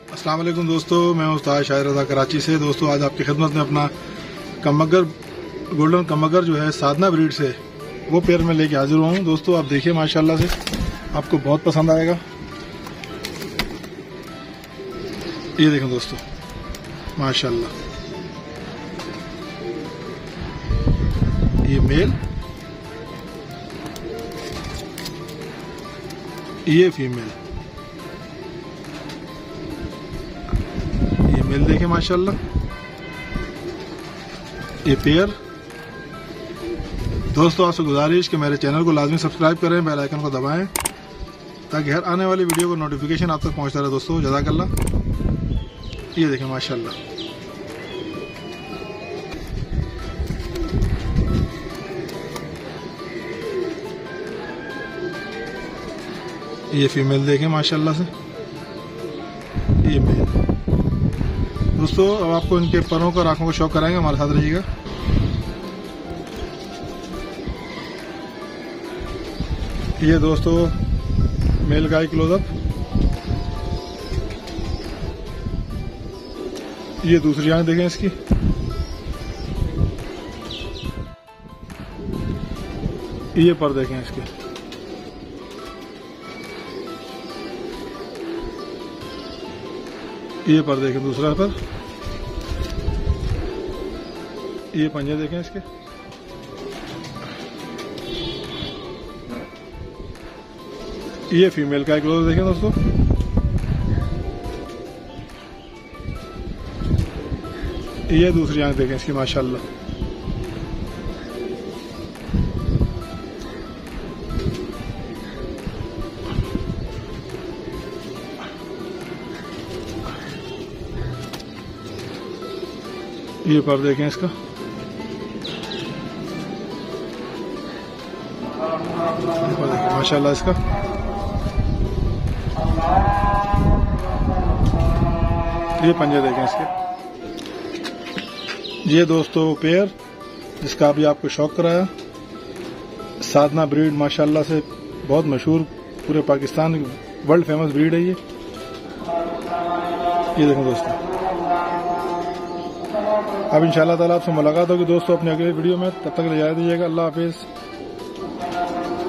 अस्सलाम वालेकुम दोस्तों, मैं उस्ताद शाहिर रज़ा कराची से। दोस्तों आज आपकी खिदमत में अपना कमगर गोल्डन कमगर जो है साधना ब्रीड से वो पेयर में लेके हाजिर हुआ हूँ। दोस्तों आप देखिए माशाल्लाह से आपको बहुत पसंद आएगा। ये देखें दोस्तों माशाल्लाह, ये मेल, ये फीमेल। ये मेल देखें माशाल्लाह, ये पेयर। दोस्तों आपसे गुजारिश कि मेरे चैनल को लाजमी सब्सक्राइब करें, बेल आइकन को दबाएं ताकि हर आने वाली वीडियो को नोटिफिकेशन आप तक पहुंचता रहे। दोस्तों जज़ाकल्लाह। ये देखें माशाल्लाह, ये फीमेल देखें माशाल्लाह से, ये मेल। दोस्तों अब आपको इनके परों और आंखों को शौक कराएंगे, हमारे साथ रहिएगा। ये दोस्तों मेल का क्लोजअप, ये दूसरी आंख देखें इसकी, ये पर देखें इसके, ये पर देखें दूसरा पर, ये पंजे देखें इसके, ये फीमेल का क्लोज देखें दोस्तों, ये दूसरी आंख देखें इसकी माशाल्लाह। ये पर देखें इसका, माशाल्लाह इसका। ये पंजे देखें इसके। ये दोस्तों पेयर जिसका अभी आपको शौक कराया, साधना ब्रीड माशाल्लाह से बहुत मशहूर, पूरे पाकिस्तान की वर्ल्ड फेमस ब्रीड है ये देखें दोस्तों। अब इंशाअल्लाह ताला आपसे मुलाकात होगी दोस्तों अपने अगले वीडियो में। तब तक ले जा दीजिएगा। अल्लाह हाफिज़।